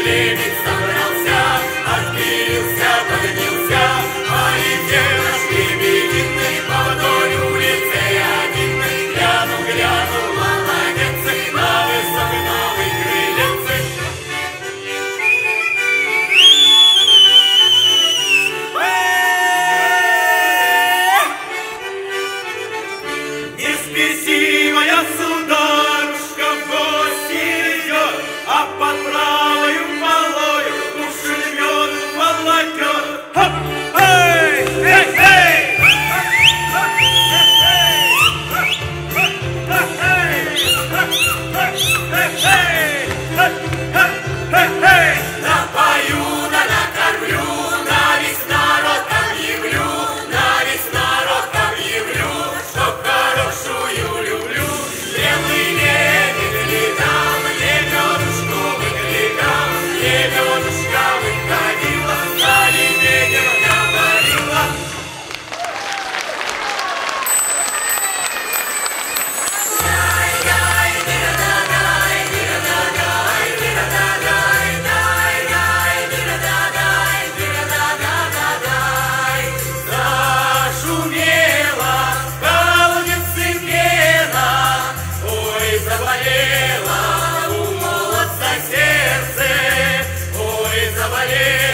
лебедь собрался, отбился, поднялся, полетел наш лебединый по вдоль улицы один. Глянул, глянул, молодец, на высокой новой крыльце. Не спеси, моя сударушка, в гости идет, а под правою полою кувшин меду волокет. Хоп! Эй! Эй! Эй! Напою, да накормлю, на весь народ объявлю, на весь народ объявлю, что хорошую люблю. Белый лебедь летал, лебедушку выкликал, лебедушка выходила, за лебедем говорила. Зашумела в колодце пена, ой, заболела у молодца сердце, ой, заболела.